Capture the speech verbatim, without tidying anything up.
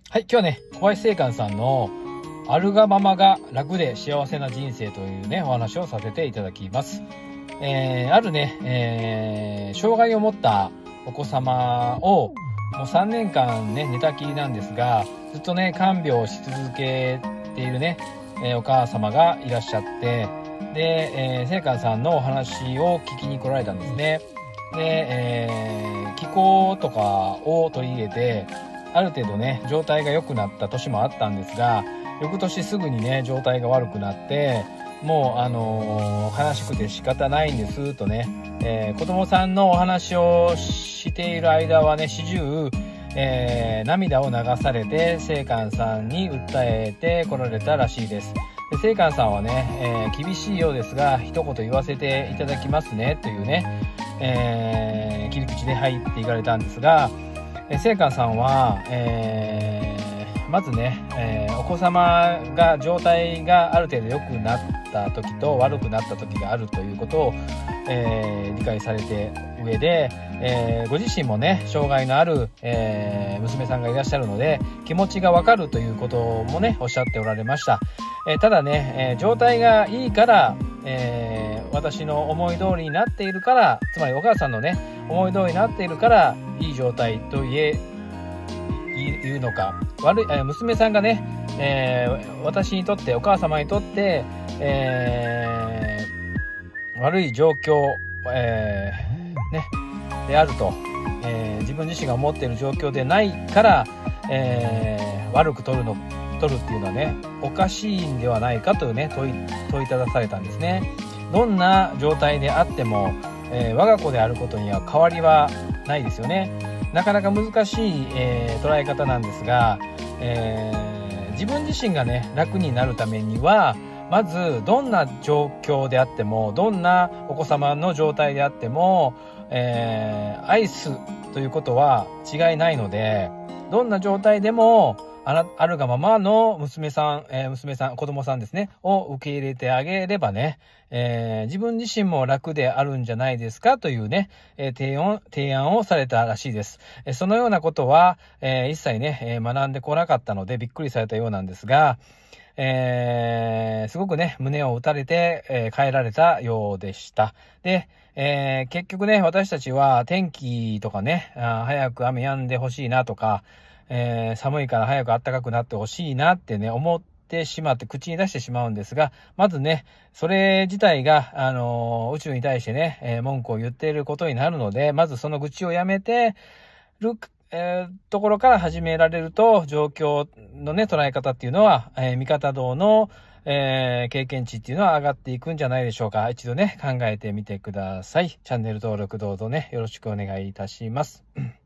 はい、今日はね、小林正観さんのあるがままが楽で幸せな人生というね、お話をさせていただきます。えー、あるね、えー、障害を持ったお子様をもうさんねんかんね、寝たきりなんですが、ずっとね、看病し続けているね、えー、お母様がいらっしゃって、で、えー、正観さんのお話を聞きに来られたんですね。で、えー、気候とかを取り入れて、ある程度ね、状態が良くなった年もあったんですが、翌年すぐにね、状態が悪くなって、もう、あのー、悲しくて仕方ないんですとね、えー、子供さんのお話をしている間はね、始終、えー、涙を流されて、正観さんに訴えてこられたらしいです。で、正観さんはね、えー、厳しいようですが、一言言わせていただきますね、というね、えー、切り口で入っていかれたんですが、正観さんは、えー、まずね、えー、お子様が状態がある程度良くなった時と悪くなった時があるということを、えー、理解されて上で、えー、ご自身もね障害のある、えー、娘さんがいらっしゃるので気持ちがわかるということもねおっしゃっておられました。えー、ただね、えー、状態がいいから、えー、私の思い通りになっているから、つまりお母さんのね思い通りになっているからいい状態と言え言うのか、悪い、えー、娘さんがね、えー、私にとってお母様にとって、えー、悪い状況、えー、ねであると、えー、自分自身が思っている状況でないから、えー、悪く取るの取るっていうのはねおかしいんではないかというね問い問いただされたんですね。どんな状態であっても、えー、我が子であることには変わりはないですよね。なかなか難しい、えー、捉え方なんですが、えー、自分自身がね楽になるためにはまずどんな状況であってもどんなお子様の状態であっても、えー、愛すということは違いないので、どんな状態でもあ, なあるがままの娘さん、えー、娘さん、子供さんですね、を受け入れてあげればね、えー、自分自身も楽であるんじゃないですかというね、えー、提案、提案をされたらしいです。えー、そのようなことは、えー、一切ね、えー、学んでこなかったのでびっくりされたようなんですが、えー、すごくね、胸を打たれて、えー、帰られたようでした。で、えー、結局ね、私たちは天気とかね、あ早く雨止んでほしいなとか、えー、寒いから早く暖かくなってほしいなってね、思ってしまって口に出してしまうんですが、まずね、それ自体が、あのー、宇宙に対してね、えー、文句を言っていることになるので、まずその愚痴をやめてる、えー、ところから始められると、状況のね、捉え方っていうのは、えー、味方道の、えー、経験値っていうのは上がっていくんじゃないでしょうか。一度ね、考えてみてください。チャンネル登録どうぞね、よろしくお願いいたします。